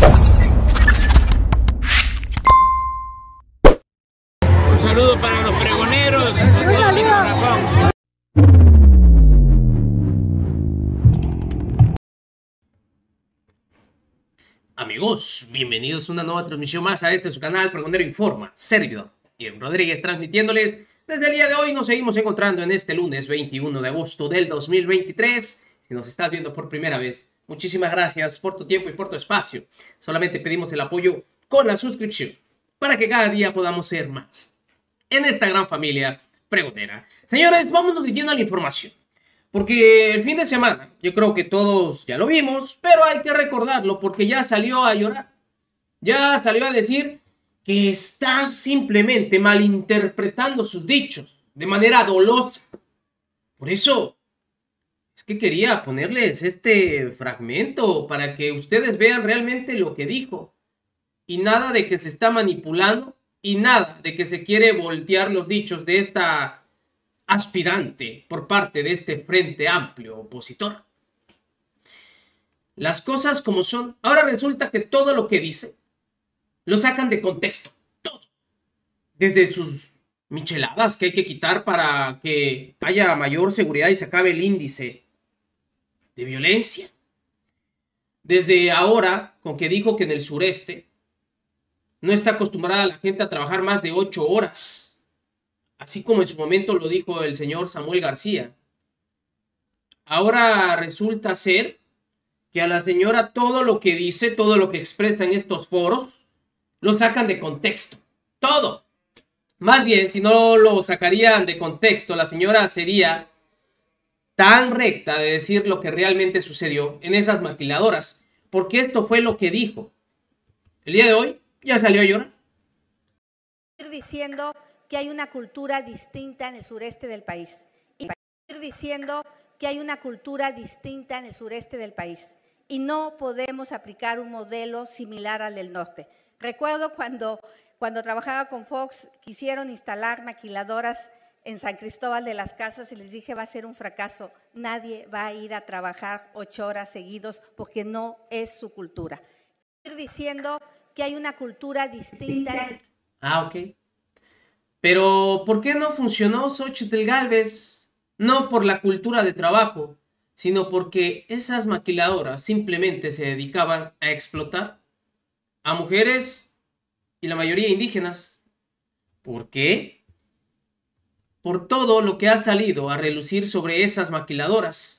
Un saludo para los pregoneros de todo mi corazón. Amigos, bienvenidos a una nueva transmisión más a su canal Pregonero Informa, servidor Ian Rodríguez, transmitiéndoles desde el día de hoy. Nos seguimos encontrando en este lunes 21 de agosto del 2023. Si nos estás viendo por primera vez, muchísimas gracias por tu tiempo y por tu espacio. Solamente pedimos el apoyo con la suscripción para que cada día podamos ser más en esta gran familia pregonera. Señores, vámonos dirigiendo a la información. Porque el fin de semana, yo creo que todos ya lo vimos, pero hay que recordarlo porque ya salió a llorar. Ya salió a decir que está simplemente malinterpretando sus dichos de manera dolosa. Por eso es que quería ponerles este fragmento para que ustedes vean realmente lo que dijo. Y nada de que se está manipulando y nada de que se quiere voltear los dichos de esta aspirante por parte de este frente amplio opositor. Las cosas como son. Ahora resulta que todo lo que dice lo sacan de contexto. Todo. Desde sus micheladas que hay que quitar para que haya mayor seguridad y se acabe el índice de violencia. Desde ahora, con que dijo que en el sureste no está acostumbrada la gente a trabajar más de 8 horas. Así como en su momento lo dijo el señor Samuel García. Ahora resulta ser que a la señora todo lo que dice, todo lo que expresa en estos foros, lo sacan de contexto. Todo. Más bien, si no lo sacarían de contexto, la señora sería tan recta de decir lo que realmente sucedió en esas maquiladoras. Porque esto fue lo que dijo. El día de hoy ya salió a llorar. Diciendo que hay una cultura distinta en el sureste del país. Y diciendo que hay una cultura distinta en el sureste del país. Y no podemos aplicar un modelo similar al del norte. Recuerdo cuando trabajaba con Fox, quisieron instalar maquiladoras en San Cristóbal de las Casas y les dije, va a ser un fracaso. Nadie va a ir a trabajar 8 horas seguidos porque no es su cultura. Diciendo que hay una cultura distinta. Ok. Pero, ¿por qué no funcionó Xóchitl Gálvez? No por la cultura de trabajo, sino porque esas maquiladoras simplemente se dedicaban a explotar a mujeres y la mayoría indígenas. ¿Por qué? Por todo lo que ha salido a relucir sobre esas maquiladoras.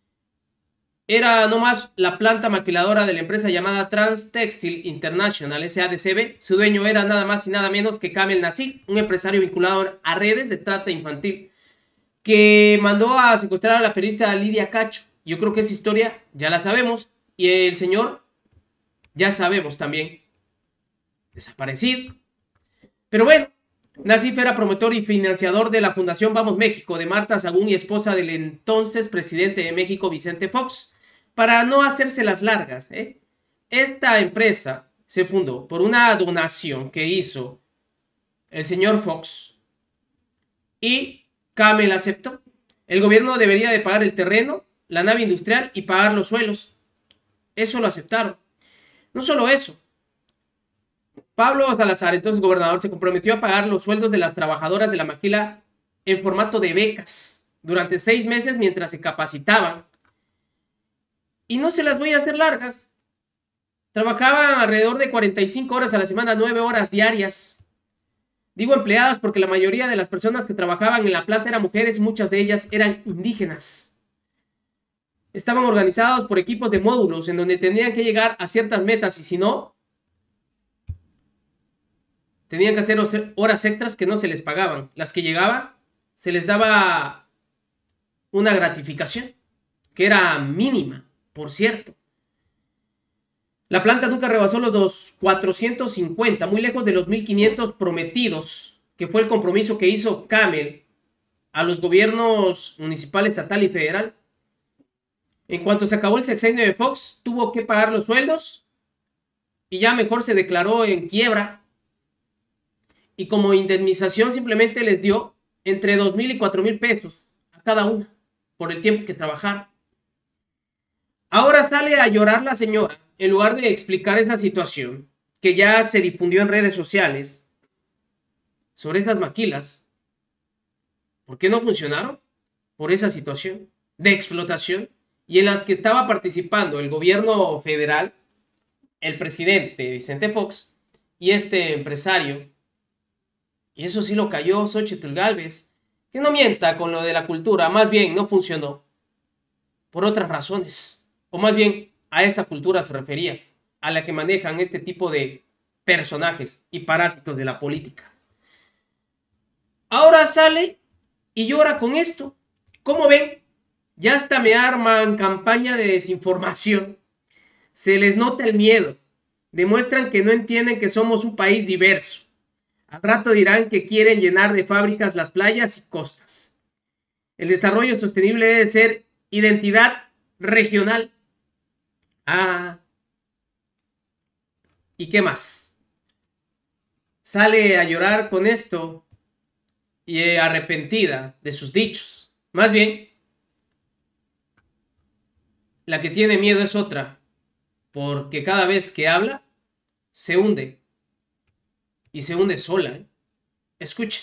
Era nomás la planta maquiladora de la empresa llamada Trans-Textile International, SADCB. Su dueño era nada más y nada menos que Kamel Nassif, un empresario vinculado a redes de trata infantil, que mandó a secuestrar a la periodista Lidia Cacho. Yo creo que esa historia ya la sabemos. Y el señor, ya sabemos también, desaparecido. Pero bueno, Nassif era promotor y financiador de la Fundación Vamos México, de Marta Sagún y esposa del entonces presidente de México, Vicente Fox. Para no hacérselas largas, esta empresa se fundó por una donación que hizo el señor Fox y Kamel aceptó. El gobierno debería de pagar el terreno, la nave industrial y pagar los suelos. Eso lo aceptaron. No solo eso. Pablo Salazar, entonces gobernador, se comprometió a pagar los sueldos de las trabajadoras de la maquila en formato de becas durante 6 meses mientras se capacitaban. Y no se las voy a hacer largas. Trabajaban alrededor de 45 horas a la semana, 9 horas diarias. Digo empleadas porque la mayoría de las personas que trabajaban en la planta eran mujeres y muchas de ellas eran indígenas. Estaban organizados por equipos de módulos en donde tenían que llegar a ciertas metas y si no, tenían que hacer horas extras que no se les pagaban. Las que llegaban, se les daba una gratificación que era mínima. Por cierto, la planta nunca rebasó los 450, muy lejos de los 1,500 prometidos, que fue el compromiso que hizo Kamel a los gobiernos municipal, estatal y federal. En cuanto se acabó el sexenio de Fox, tuvo que pagar los sueldos y ya mejor se declaró en quiebra. Y como indemnización simplemente les dio entre 2,000 y 4,000 pesos a cada una por el tiempo que trabajaron. Ahora sale a llorar la señora en lugar de explicar esa situación que ya se difundió en redes sociales sobre esas maquilas, ¿por qué no funcionaron? Por esa situación de explotación y en las que estaba participando el gobierno federal, el presidente Vicente Fox y este empresario. Y eso sí lo cayó Xóchitl Gálvez. Que no mienta con lo de la cultura, más bien no funcionó. Por otras razones. O más bien a esa cultura se refería, a la que manejan este tipo de personajes y parásitos de la política. Ahora sale y llora con esto. ¿Cómo ven? Ya hasta me arman campaña de desinformación. Se les nota el miedo. Demuestran que no entienden que somos un país diverso. Al rato dirán que quieren llenar de fábricas las playas y costas. El desarrollo sostenible debe ser identidad regional. ¿Y qué más? Sale a llorar con esto y arrepentida de sus dichos. Más bien, la que tiene miedo es otra, porque cada vez que habla, se hunde. Y se hunde sola, ¿eh? Escuchen.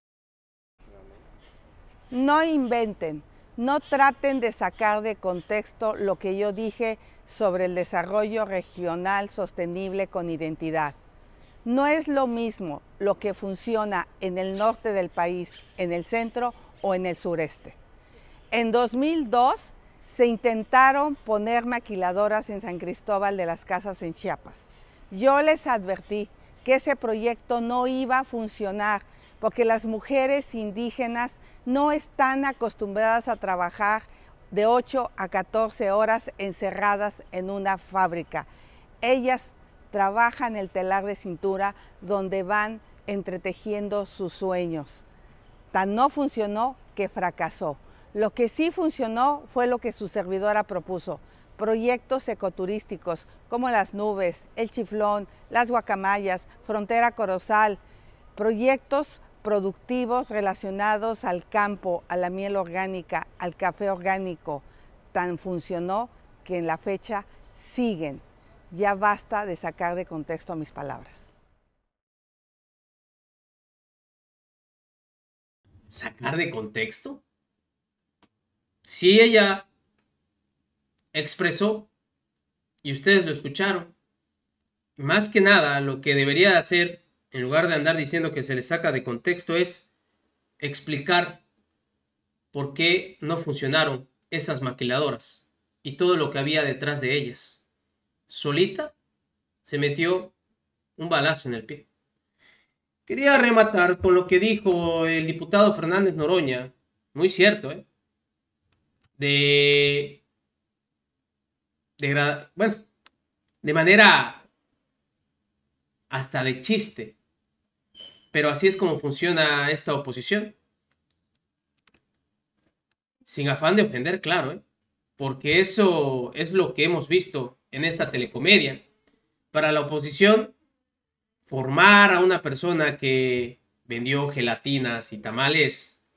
No inventen, no traten de sacar de contexto lo que yo dije sobre el desarrollo regional sostenible con identidad. No es lo mismo lo que funciona en el norte del país, en el centro o en el sureste. En 2002 se intentaron poner maquiladoras en San Cristóbal de las Casas en Chiapas. Yo les advertí que ese proyecto no iba a funcionar porque las mujeres indígenas no están acostumbradas a trabajar de 8 a 14 horas encerradas en una fábrica. Ellas trabajan el telar de cintura donde van entretejiendo sus sueños. Tan no funcionó que fracasó. Lo que sí funcionó fue lo que su servidora propuso. Proyectos ecoturísticos como las nubes, el chiflón, las guacamayas, Frontera Corozal, proyectos productivos relacionados al campo, a la miel orgánica, al café orgánico. Tan funcionó que en la fecha siguen. Ya basta de sacar de contexto mis palabras. ¿Sacar de contexto? Si ella expresó, y ustedes lo escucharon, más que nada lo que debería hacer, en lugar de andar diciendo que se le saca de contexto, es explicar por qué no funcionaron esas maquiladoras y todo lo que había detrás de ellas. Solita se metió un balazo en el pie. Quería rematar con lo que dijo el diputado Fernández Noroña, muy cierto, de manera hasta de chiste, pero así es como funciona esta oposición, sin afán de ofender, claro, porque eso es lo que hemos visto en esta telecomedia. Para la oposición, formar a una persona que vendió gelatinas y tamales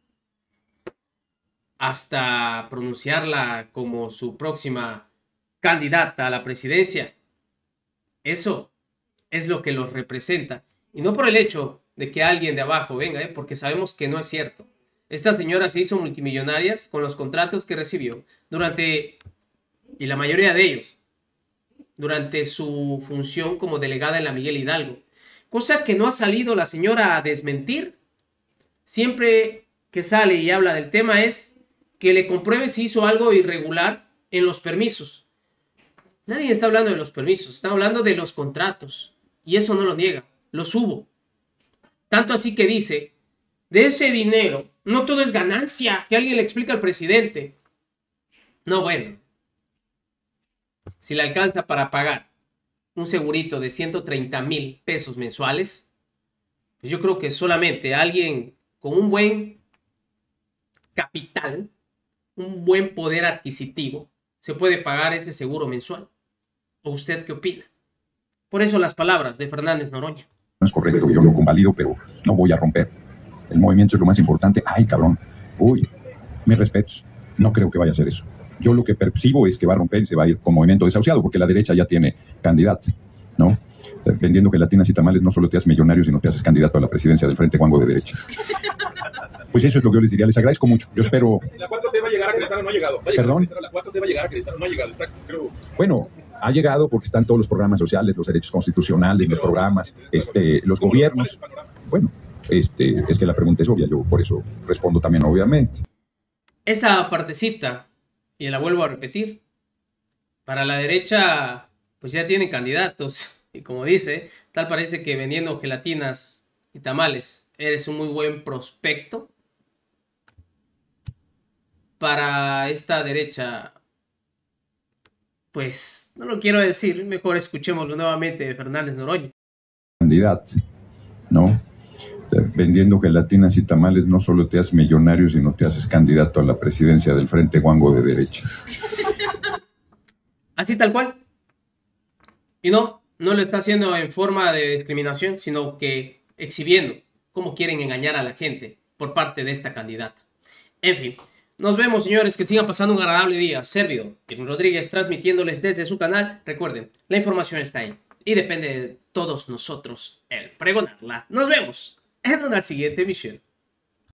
hasta pronunciarla como su próxima candidata a la presidencia, eso es lo que los representa. Y no por el hecho de que alguien de abajo venga, porque sabemos que no es cierto. Esta señora se hizo multimillonaria con los contratos que recibió durante, y la mayoría de ellos, durante su función como delegada en la Miguel Hidalgo. Cosa que no ha salido la señora a desmentir. Siempre que sale y habla del tema es que le compruebe si hizo algo irregular en los permisos. Nadie está hablando de los permisos, está hablando de los contratos. Y eso no lo niega, los hubo. Tanto así que dice, de ese dinero, no todo es ganancia, que alguien le explica al presidente. No, bueno. Si le alcanza para pagar un segurito de 130,000 pesos mensuales, pues yo creo que solamente alguien con un buen capital, un buen poder adquisitivo, se puede pagar ese seguro mensual. ¿O usted qué opina? Por eso las palabras de Fernández Noroña. No es correcto, yo lo convalido, pero no voy a romper. El movimiento es lo más importante. Ay, cabrón. Uy, mis respetos. No creo que vaya a hacer eso. Yo lo que percibo es que va a romper y se va a ir con movimiento desahuciado, porque la derecha ya tiene candidato, ¿no? Vendiendo gelatinas y tamales no solo te haces millonario, sino te haces candidato a la presidencia del Frente Guango de derecha. Pues eso es lo que yo les diría. Les agradezco mucho. Yo espero... ¿La 4T va a llegar a Querétaro o no ha llegado? ¿Perdón? ¿La 4T va a llegar a Querétaro o no ha llegado? Está, creo... Bueno, ha llegado porque están todos los programas sociales, los derechos constitucionales, los programas, los gobiernos. Bueno, es que la pregunta es obvia, yo por eso respondo también obviamente. Esa partecita, y la vuelvo a repetir, para la derecha pues ya tienen candidatos. Y como dice, tal parece que vendiendo gelatinas y tamales eres un muy buen prospecto para esta derecha. Pues no lo quiero decir, mejor escuchémoslo nuevamente de Fernández Noroña. Candidato, ¿no? Vendiendo gelatinas y tamales no solo te haces millonario, sino te haces candidato a la presidencia del Frente Guango de derecha. Así tal cual. Y no lo está haciendo en forma de discriminación, sino que exhibiendo cómo quieren engañar a la gente por parte de esta candidata. En fin, nos vemos, señores, que sigan pasando un agradable día. Servidor Irwin Rodríguez, transmitiéndoles desde su canal. Recuerden, la información está ahí y depende de todos nosotros el pregonarla. Nos vemos en una siguiente emisión.